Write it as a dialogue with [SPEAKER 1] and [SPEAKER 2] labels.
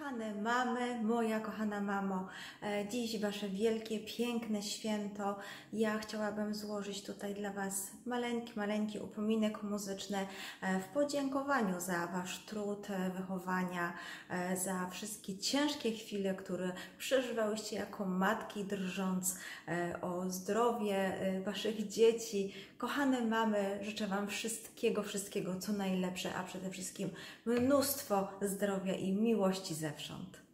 [SPEAKER 1] Kochane mamy, moja kochana mamo, dziś Wasze wielkie, piękne święto. Ja chciałabym złożyć tutaj dla Was maleńki upominek muzyczny w podziękowaniu za Wasz trud wychowania, za wszystkie ciężkie chwile, które przeżywałyście jako matki, drżąc o zdrowie Waszych dzieci. Kochane mamy, życzę Wam wszystkiego, co najlepsze, a przede wszystkim mnóstwo zdrowia i miłości zewsząd.